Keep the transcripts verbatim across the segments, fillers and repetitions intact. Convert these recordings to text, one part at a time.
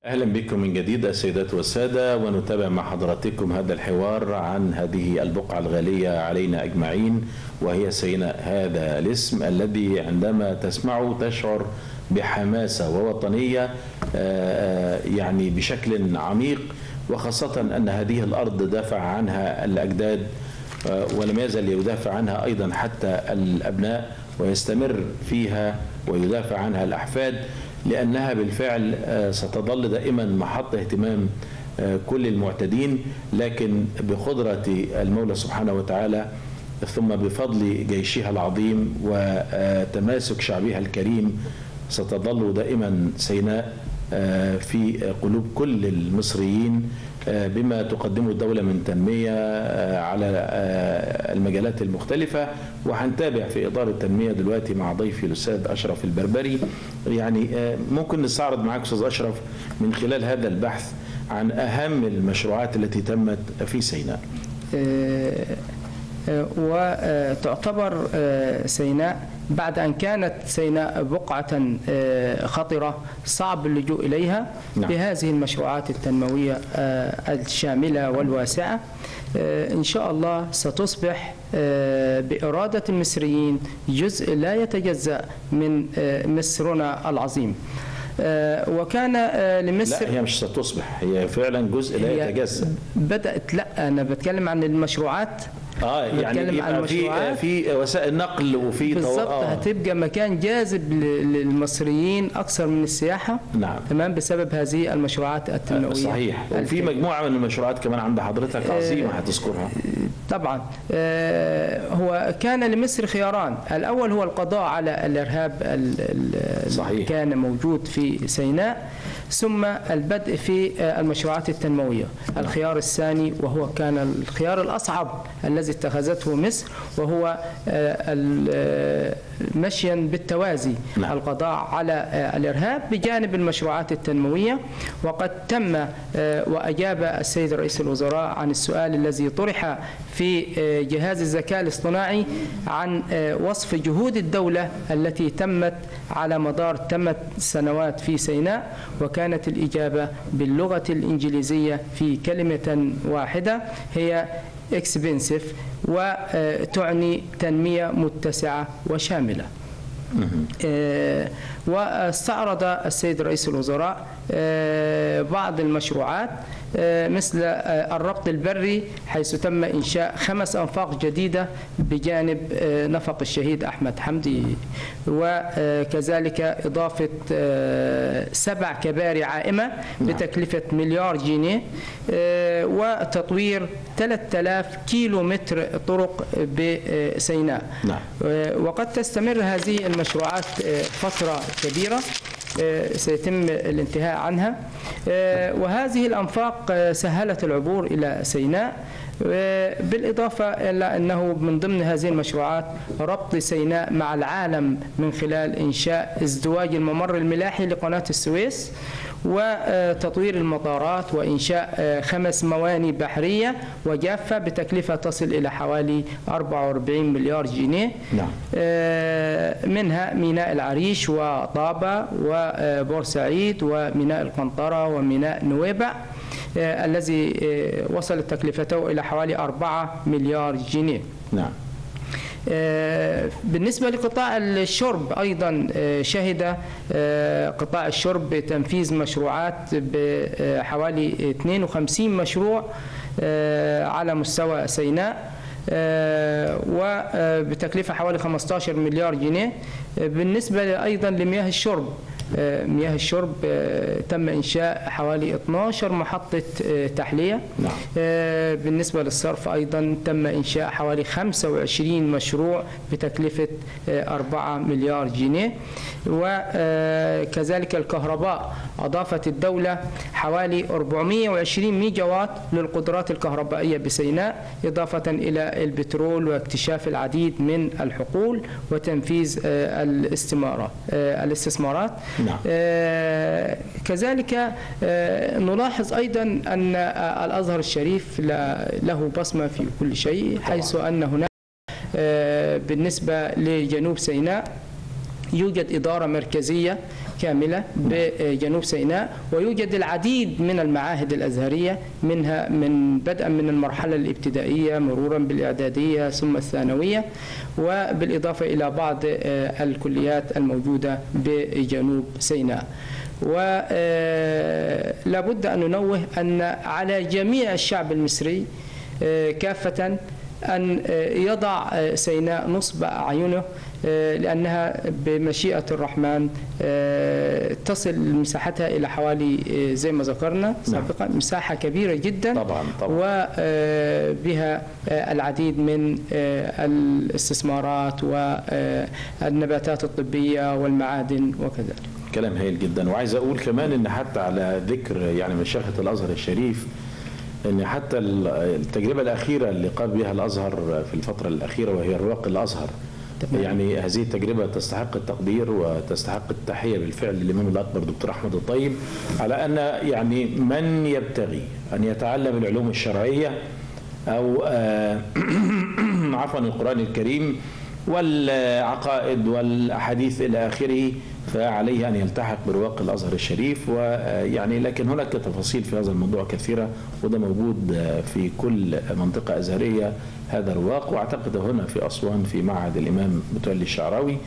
أهلا بكم من جديد السيدات والسادة، ونتابع مع حضراتكم هذا الحوار عن هذه البقعة الغالية علينا أجمعين، وهي سيناء. هذا الاسم الذي عندما تسمعه تشعر بحماسة ووطنية يعني بشكل عميق، وخاصة أن هذه الأرض دافع عنها الأجداد ولم يزل يدافع عنها أيضا حتى الأبناء، ويستمر فيها ويدافع عنها الأحفاد، لأنها بالفعل ستظل دائما محط اهتمام كل المعتدين. لكن بقدرة المولى سبحانه وتعالى ثم بفضل جيشها العظيم وتماسك شعبها الكريم ستظل دائما سيناء في قلوب كل المصريين بما تقدمه الدولة من تنمية على المجالات المختلفة. وهنتابع في إطار التنمية دلوقتي مع ضيفي الأستاذ أشرف البربري. يعني ممكن نستعرض معاك أستاذ أشرف من خلال هذا البحث عن أهم المشروعات التي تمت في سيناء. وتعتبر سيناء بعد أن كانت سيناء بقعة خطرة صعب اللجوء إليها، نعم. بهذه المشروعات التنموية الشاملة والواسعة إن شاء الله ستصبح بإرادة المصريين جزء لا يتجزأ من مصرنا العظيم. وكان لمصر، لا هي مش ستصبح، هي فعلا جزء لا يتجزأ. بدأت، لا أنا بتكلم عن المشروعات. اه يعني يبقى في في وسائل نقل وفي بالظبط آه. هتبقى مكان جاذب للمصريين اكثر من السياحه، نعم تمام، بسبب هذه المشروعات التنمويه. صحيح. وفي مجموعه من المشروعات كمان عند حضرتك عظيمه هتذكرها. طبعا آه هو كان لمصر خياران، الاول هو القضاء على الارهاب اللي كان موجود في سيناء، ثم البدء في المشروعات التنمويه. الخيار الثاني وهو كان الخيار الاصعب الذي اتخذته مصر، وهو مشيا بالتوازي، نعم. القضاء على الإرهاب بجانب المشروعات التنموية. وقد تم وأجاب السيد رئيس الوزراء عن السؤال الذي طرح في جهاز الذكاء الاصطناعي عن وصف جهود الدولة التي تمت على مدار ثمان سنوات في سيناء، وكانت الإجابة باللغة الإنجليزية في كلمة واحدة هي expensive، وتعني تنمية متسعة وشاملة. واستعرض السيد رئيس الوزراء بعض المشروعات مثل الربط البري، حيث تم إنشاء خمس أنفاق جديدة بجانب نفق الشهيد أحمد حمدي، وكذلك إضافة سبع كباري عائمة بتكلفة مليار جنيه، وتطوير ثلاثة آلاف كيلو متر طرق بسيناء. وقد تستمر هذه المشروعات فترة كبيرة سيتم الانتهاء عنها، وهذه الأنفاق سهلت العبور إلى سيناء. بالإضافة إلى أنه من ضمن هذه المشروعات ربط سيناء مع العالم من خلال إنشاء ازدواج الممر الملاحي لقناة السويس، وتطوير المطارات، وإنشاء خمس مواني بحرية وجافة بتكلفة تصل إلى حوالي أربعة وأربعين مليار جنيه، نعم. منها ميناء العريش وطابة وبورسعيد وميناء القنطرة وميناء نويبع الذي وصلت تكلفته إلى حوالي أربعة مليار جنيه. نعم. بالنسبة لقطاع الشرب أيضا شهد قطاع الشرب بتنفيذ مشروعات بحوالي اثنين وخمسين مشروع على مستوى سيناء، وبتكلفة حوالي خمسة عشر مليار جنيه. بالنسبة أيضا لمياه الشرب، مياه الشرب تم إنشاء حوالي اثنتي عشرة محطة تحلية. نعم. بالنسبة للصرف أيضا تم إنشاء حوالي خمسة وعشرين مشروع بتكلفة أربعة مليار جنيه. وكذلك الكهرباء، أضافت الدولة حوالي أربعمائة وعشرين ميجا وات للقدرات الكهربائية بسيناء، إضافة إلى البترول واكتشاف العديد من الحقول وتنفيذ الاستثمارات الاستثمارات نعم. آه كذلك آه نلاحظ أيضا أن الأزهر الشريف له بصمة في كل شيء، حيث أن هناك آه بالنسبة لجنوب سيناء يوجد إدارة مركزية كاملة بجنوب سيناء، ويوجد العديد من المعاهد الأزهرية، منها من بدءا من المرحلة الابتدائية مرورا بالإعدادية ثم الثانوية، وبالإضافة إلى بعض الكليات الموجودة بجنوب سيناء. ولا بد أن ننوه أن على جميع الشعب المصري كافة أن يضع سيناء نصب أعينه، لأنها بمشيئة الرحمن تصل مساحتها إلى حوالي زي ما ذكرنا سابقا مساحة كبيرة جدا طبعا طبعا، وبها العديد من الاستثمارات والنباتات الطبية والمعادن وكذلك. كلام هايل جدا. وعايز أقول كمان أن حتى على ذكر يعني مشيخة الأزهر الشريف، ان حتى التجربه الاخيره اللي قام بها الازهر في الفتره الاخيره وهي رواق الازهر، يعني هذه التجربه تستحق التقدير وتستحق التحيه بالفعل للامام الاكبر دكتور احمد الطيب، على ان يعني من يبتغي ان يتعلم العلوم الشرعيه او عفوا القران الكريم والعقائد والاحاديث الى اخره، فعليه أن يلتحق برواق الأزهر الشريف. ويعني لكن هناك تفاصيل في هذا الموضوع كثيرة، وده موجود في كل منطقة أزهرية هذا الرواق، وأعتقد هنا في أسوان في معهد الإمام متولي الشعراوي.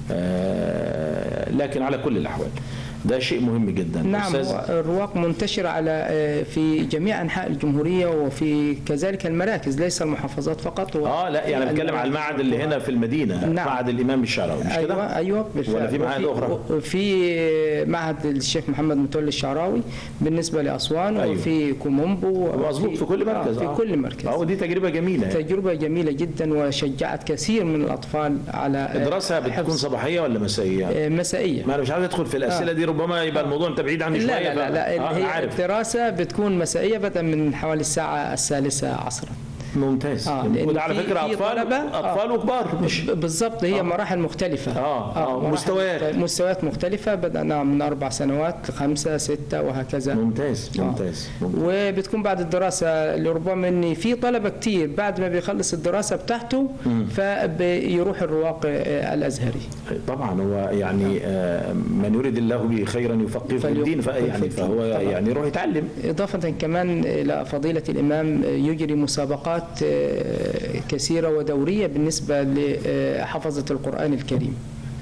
لكن على كل الأحوال ده شيء مهم جدا. نعم، الرواق منتشرة على في جميع أنحاء الجمهورية وفي كذلك المراكز، ليس المحافظات فقط. اه لا يعني بتكلم على المعهد اللي هنا في المدينة. نعم. معهد الإمام الشعراوي مش كده؟ أيوة أيوة ولا في معهد أخرى؟ في معهد الشيخ محمد متولي الشعراوي بالنسبة لأسوان. أيوة. وفي كومومبو مظبوط في كل مركز. آه في كل مركز. اه ودي تجربة جميلة. تجربة جميلة جدا وشجعت كثير من الأطفال على الدراسة. بتكون صباحية ولا مسائية؟ مسائية. ما أنا مش عايز أدخل في الأسئلة آه. دي، ربما يبقى الموضوع انت بعيد عني شويه. لا لا لا, لا. آه هي عارف. الدراسه بتكون مسائيه بدءا من حوالي الساعه الثالثه عصرا. ممتاز. آه وده على فكره اطفال اطفال آه وكبار مش بالضبط، هي آه. مراحل مختلفه. اه, آه. آه. مستويات مستويات مختلفه، بدأنا من اربع سنوات خمسه سته وهكذا. ممتاز ممتاز, آه. ممتاز. وبتكون بعد الدراسه لربما اني في طلبه كتير بعد ما بيخلص الدراسه بتاعته م. فبيروح الرواق الازهري. طبعا هو يعني آه من يريد الله به خيرا يفقهه في الدين، يعني فهو يعني يروح يتعلم. اضافه كمان الى فضيله الامام يجري مسابقات كثيرة ودورية بالنسبة لحفظة القرآن الكريم.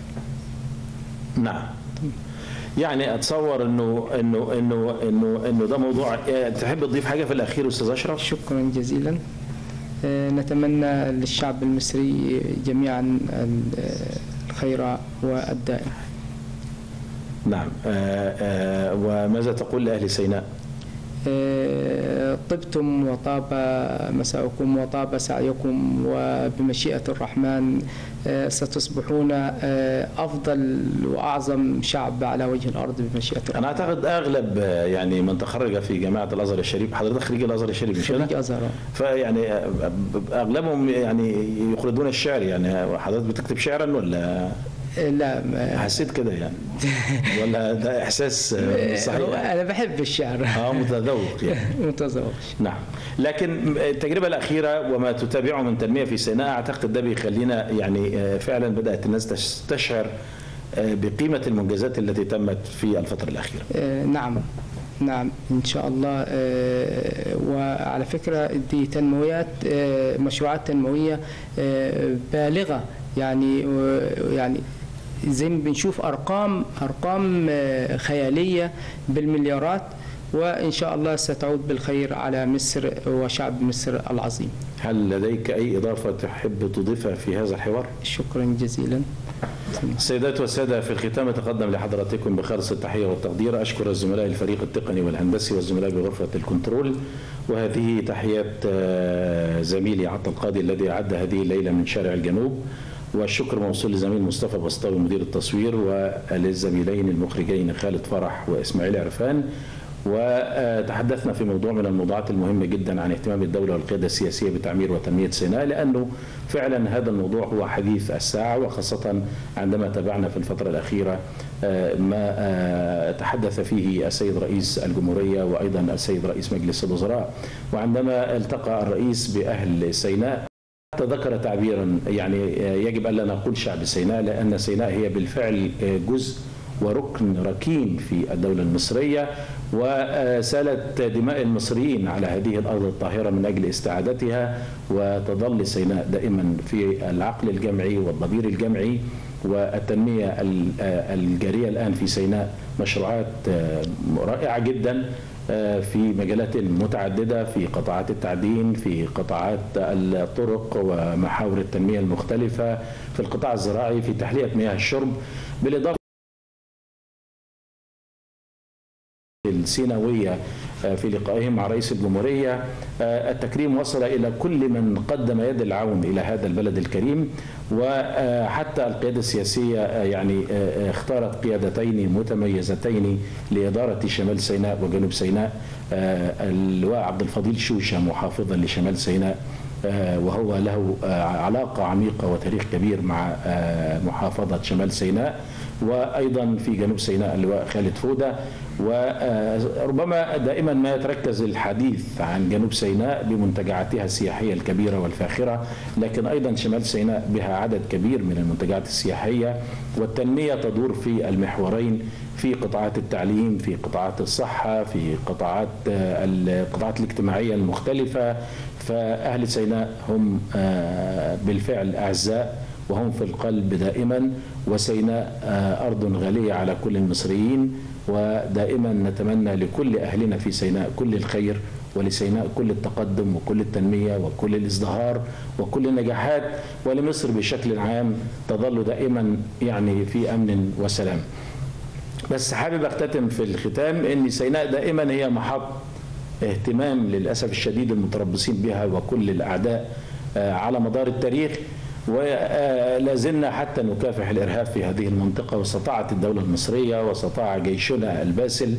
نعم. يعني اتصور انه انه انه انه انه ده موضوع. تحب تضيف حاجة في الأخير أستاذ أشرف؟ شكرا جزيلا. نتمنى للشعب المصري جميعا الخير والدائم. نعم. وماذا تقول لأهل سيناء؟ طبتم وطاب مساؤكم وطاب سعيكم، وبمشيئة الرحمن ستصبحون أفضل وأعظم شعب على وجه الأرض بمشيئة الرحمن. أنا أعتقد أغلب يعني من تخرج في جامعة الأزهر الشريف، حضرتك خريج الأزهر الشريف مش كده؟ خريج أزهر. فيعني أغلبهم يعني يخلدون الشعر. يعني حضرتك بتكتب شعرا ولا؟ لا ما حسيت كده يعني ولا ده احساس صحيح؟ انا بحب الشعر. اه متذوق يعني. متذوق. نعم. لكن التجربه الاخيره وما تتابعه من تنميه في سيناء، اعتقد ده بيخلينا يعني فعلا بدات الناس تستشعر بقيمه المنجزات التي تمت في الفتره الاخيره. نعم نعم ان شاء الله. وعلى فكره دي تنمويات، مشروعات تنمويه بالغه، يعني يعني زي ما بنشوف ارقام ارقام خياليه بالمليارات، وان شاء الله ستعود بالخير على مصر وشعب مصر العظيم. هل لديك اي اضافه تحب تضيفها في هذا الحوار؟ شكرا جزيلا. السيدات والسادة، في الختام أتقدم لحضراتكم بخالص التحية والتقدير. أشكر الزملاء الفريق التقني والهندسي والزملاء بغرفة الكنترول، وهذه تحيات زميلي عطا القاضي الذي أعد هذه الليلة من شارع الجنوب، والشكر موصول لزميل مصطفى بسطاوي مدير التصوير، وللزميلين المخرجين خالد فرح وإسماعيل عرفان. وتحدثنا في موضوع من الموضوعات المهمة جدا عن اهتمام الدولة والقيادة السياسية بتعمير وتنمية سيناء، لأنه فعلا هذا الموضوع هو حديث الساعة، وخاصة عندما تابعنا في الفترة الأخيرة ما تحدث فيه السيد رئيس الجمهورية وأيضا السيد رئيس مجلس الوزراء، وعندما التقى الرئيس بأهل سيناء حتى ذكر تعبيرا يعني يجب ألا نقول شعب سيناء، لأن سيناء هي بالفعل جزء وركن ركين في الدولة المصرية، وسالت دماء المصريين على هذه الأرض الطاهرة من أجل استعادتها، وتظل سيناء دائما في العقل الجمعي والضمير الجمعي. والتنمية الجارية الآن في سيناء مشروعات رائعة جدا في مجالات متعددة، في قطاعات التعدين، في قطاعات الطرق ومحاور التنمية المختلفة، في القطاع الزراعي، في تحلية مياه الشرب، بالإضافة السيناوية في لقائهم مع رئيس الجمهورية. التكريم وصل إلى كل من قدم يد العون إلى هذا البلد الكريم، وحتى القيادة السياسية يعني اختارت قيادتين متميزتين لإدارة شمال سيناء وجنوب سيناء، اللواء عبد الفضيل شوشة محافظا لشمال سيناء، وهو له علاقة عميقة وتاريخ كبير مع محافظة شمال سيناء، وأيضا في جنوب سيناء اللواء خالد فودة. وربما دائما ما يتركز الحديث عن جنوب سيناء بمنتجعاتها السياحية الكبيرة والفاخرة، لكن أيضا شمال سيناء بها عدد كبير من المنتجعات السياحية، والتنمية تدور في المحورين، في قطاعات التعليم، في قطاعات الصحة، في قطاعات القطاعات الاجتماعية المختلفة. فأهل سيناء هم بالفعل أعزاء وهم في القلب دائما، وسيناء أرض غالية على كل المصريين، ودائما نتمنى لكل أهلنا في سيناء كل الخير، ولسيناء كل التقدم وكل التنمية وكل الازدهار وكل النجاحات، ولمصر بشكل عام تظل دائما يعني في أمن وسلام. بس حابب أختتم في الختام أن سيناء دائما هي محط اهتمام للأسف الشديد المتربصين بها وكل الأعداء على مدار التاريخ، ولا زلنا حتى نكافح الإرهاب في هذه المنطقة، واستطاعت الدولة المصرية واستطاع جيشنا الباسل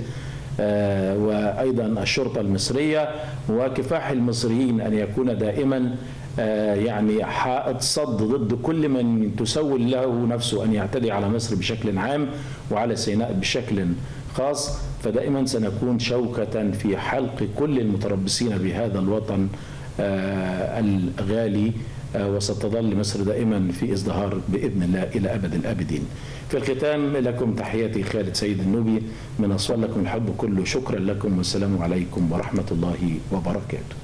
وأيضا الشرطة المصرية وكفاح المصريين أن يكون دائما يعني حائط صد ضد كل من تسول له نفسه أن يعتدي على مصر بشكل عام وعلى سيناء بشكل خاص. فدائما سنكون شوكة في حلق كل المتربصين بهذا الوطن الغالي، وستظل مصر دائما في ازدهار بإذن الله إلى أبد الآبدين. في الختام لكم تحياتي خالد سيد النوبي من أسوان، لكم الحب كله، شكرا لكم والسلام عليكم ورحمة الله وبركاته.